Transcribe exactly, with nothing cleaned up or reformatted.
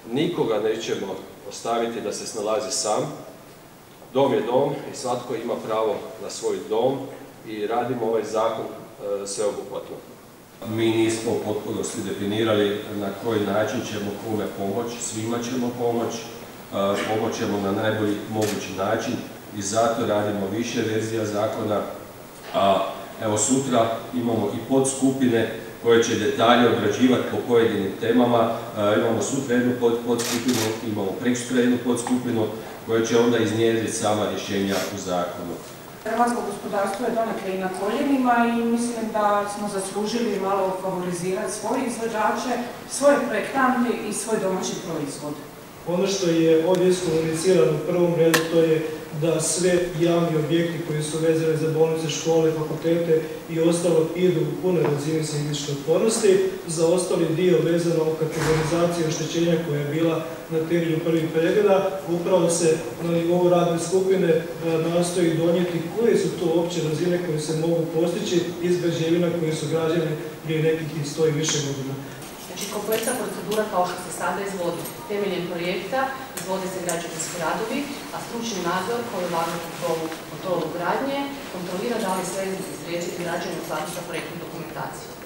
nikoga nećemo ostaviti da se snalazi sam. Dom je dom i svatko ima pravo na svoj dom i radimo ovaj zakon sveobuhvatno. Mi nismo u potpunosti definirali na koji način ćemo kome pomoći, svima ćemo pomoći, pomoći ćemo na najbolji mogući način i zato radimo više verzija zakona. A evo sutra imamo i podskupine koje će detalje odrađivati po pojedinim temama. Imamo sutra jednu podskupinu, imamo preksutra jednu podskupinu koja će onda iznjedriti sama rješenja u zakonu. Hrvatsko gospodarstvo je donekle i na koljenima i mislim da smo zaslužili malo favorizirati svoje izvođače, svoje projektante i svoj domaći proizvod. Ono što je ovdje iskomunicirano u prvom redu to je da sve javni objekti koji su vezani za bolnice, škole, fakultete i ostalo idu u punoj razini seizmičke otpornosti. Za ostali dio vezano o kategorizaciji oštećenja koja je bila na temelju prvih pregleda, upravo se na nivou radne skupine nastoji donijeti koje su to opće razine koje se mogu postići iz građevina koje su građene prije nekih i sto i više godina. Znači, kompleksna procedura kao što se sada izvodi. Temeljem projekta izvode se građevinski radovi, a stručni nadzor koji vlada kontrolu gradnje kontrolira da li sve izgrađeno građeno u skladu sa projektnom dokumentacijom.